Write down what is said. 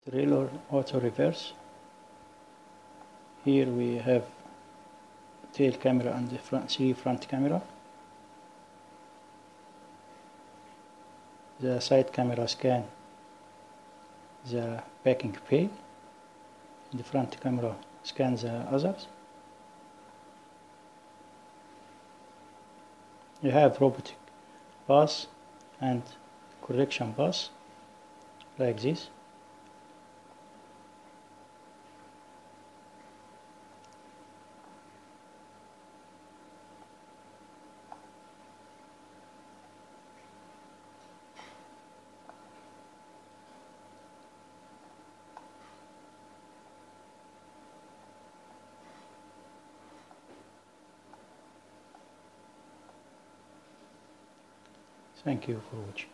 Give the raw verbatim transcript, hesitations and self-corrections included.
trailer auto reverse. Here we have tail camera and the front, three front camera. The side camera scan the packing pay. The front camera scans the others. You have robotic pass and correction pass like this. Thank you for watching.